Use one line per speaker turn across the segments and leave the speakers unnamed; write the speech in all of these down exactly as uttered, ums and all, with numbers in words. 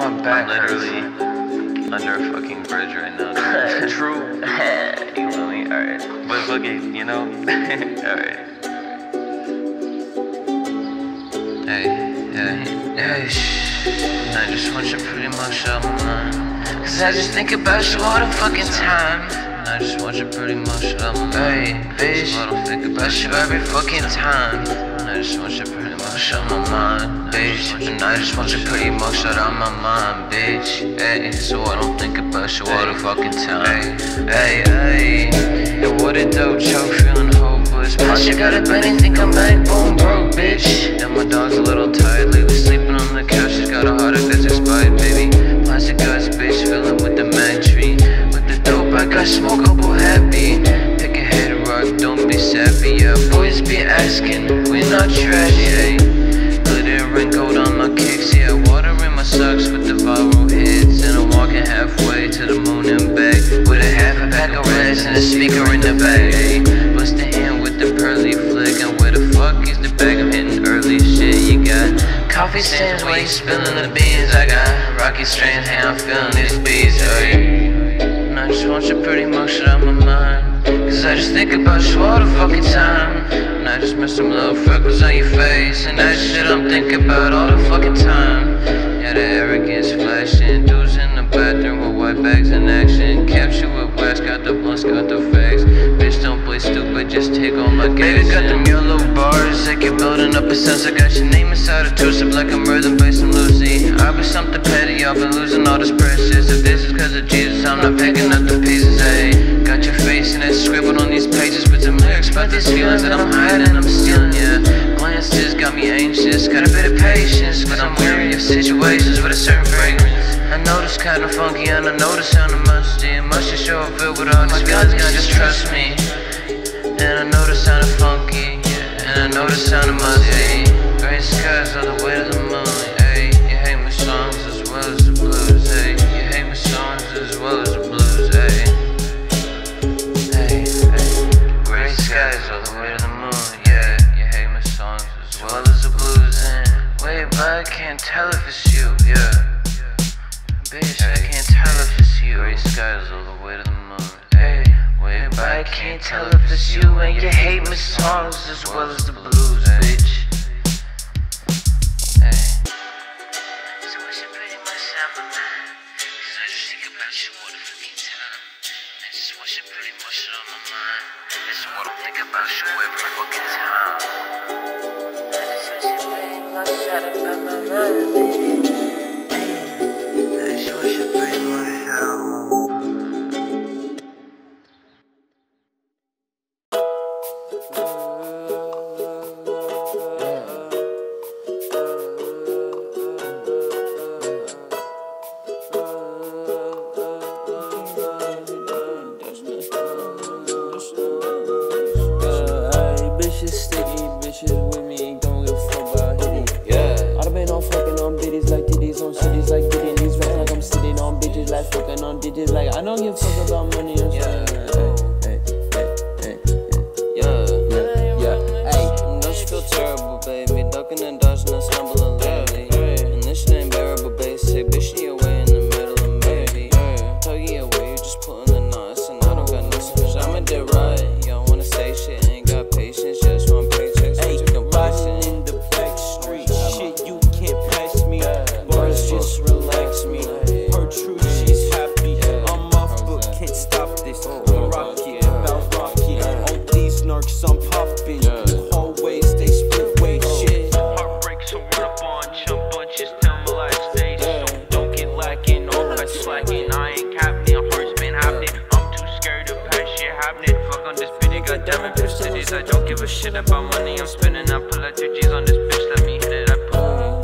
My back
I'm literally under a fucking bridge right now.
True. You feel me? Alright.
But fuck it, you know?
Alright.
Hey, yeah, hey, shh. I just want you pretty much out my mind. Cause I just think about you all the fucking time. And I just want you pretty much out my mind. Hey, bitch, I don't think about you every fucking time. And I just want you pretty much out my mind, bitch. And I just want you pretty much out of my mind, bitch. Hey, so I don't think about you all the fucking time. Hey, hey, and what a dope choke, feeling hopeless. Plus you got a Benny, think I'm back, boom, broke, bitch. And my dog's a little tired, lately sleeping on the couch. She's got a heart that's expired, baby. Plastic guys, bitch, filling with the mag tree. With the dope, I got smokeable happy. Pick a head rock, don't be sappy, yeah. Boys be asking, we not trash, yeah. Glitter and gold on my kicks, yeah. Water in my socks with the viral hits. And I'm walking halfway to the moon and back with a half a pack of reds and a speaker in the bag, hey. Bust a hand with the pearly flick. And where the fuck is the bag? I'm hitting early shit. You got coffee stains while you spilling the beans. I got rocky strands, hey, I'm feeling these beats, hey. And I just want you pretty much out of my mind. Cause I just think about you all the fucking time. And I just miss some little freckles on your face. And that shit I'm thinking about all the fucking time. Yeah, the arrogance flashing. Dudes in the bathroom with white bags in action. Capture with wax, got the blunts, got the facts. Bitch, don't play stupid, just take all my gas. Baby, got them yellow bars, like you're building up a sense. I got your name inside a two-step like I'm murdered by some Lucy. I be something petty, I've been losing all this precious. If this is cause of Jesus, I'm not picking up the pieces, ayy. Got your face and it's scribbled on these pages with some lyrics about these feelings that I'm hiding, I'm stealing, yeah. Glances got me anxious, got a bit of patience, but I'm weary of situations with a certain fragrance. I know this kinda funky and I know this sounding musty. It must just show up filled with all these feelings, God, just trust me. And I know this sounding funky, yeah. And I know this sounding musty. Gray skies are the way to the moon, ayy. You hate my songs as well as the blues, ayy. You hate my songs as well as the blues, ayy. Ayy, ayy. Gray skies are the way to the moon, yeah. You hate my songs as well as the blues, and wait, but I can't tell if it's you, yeah. Bitch, I can't tell if it's you. Gray skies all the way to the moon, ayy. Wait, but I can't tell if it's you, and you hate my songs as well as the blues, bitch. Hey. So what's it pretty much on my mind? Cause I just think about you all the fucking time. I just want you pretty much on my mind. I just wanna think about you every fucking time. I just want you pretty much out of my mind, baby. I just want you pretty much out of my mind.
Bitches sticky, bitches with me, don't give a fuck about hitty. Yeah. I done been on fucking on bitties like titties, on cities like Diddy. These rats like I'm sitting on bitches, like fucking on digits. Like I don't give a fuck about money or something. Hey, hey, hey, hey, yeah, yeah, yeah. Hey, don't you feel terrible, baby? Ducking and dodging and stumbling lately. And this shit ain't bearable, basic. Bitch, she away in the middle of maybe. Tuggy away, you just pulling the knots, and I don't got no switch. I'ma do right. You don't wanna say shit. Patience, just one paycheck, so you can riding in the back street. Shit, you can't pass me. Bars just relax me. Her truth, she's happy. I'm off, but can't stop this. I'm rocky, about rocky. All these narcs, I'm popping. Hallways, they split way shit. Heartbreak, so run up on chump bunches. Tell me like stay so don't get lacking. All cut slacking. I ain't capping. A heart's been happening. I'm too scared to pass shit happening. Fuck on this bitty, goddamn it, cities. I don't give a shit about money I'm spending. I pull out two G's on this bitch, let me hit it, I pull.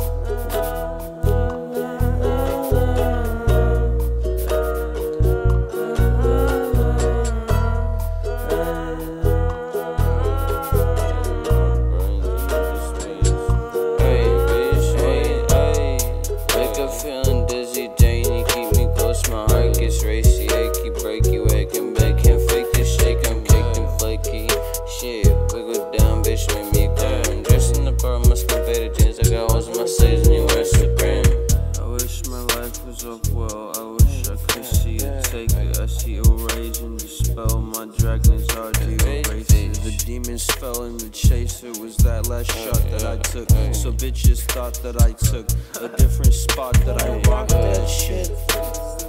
Hey, bitch, hey, hey. Wake up feeling dizzy, Jane, you keep me close, my heart gets racy, achy, breaky, waking back, can't fake this shake, I'm caked and flaky. Shit, wiggle down, bitch, make me come. Dressed in the bar, must convey the jeans. I got holes in my sleeves and you wear Supreme. I wish my life
misspell in the chase. It was that last shot that I took. So bitches thought that I took a different spot, that I rocked that shit.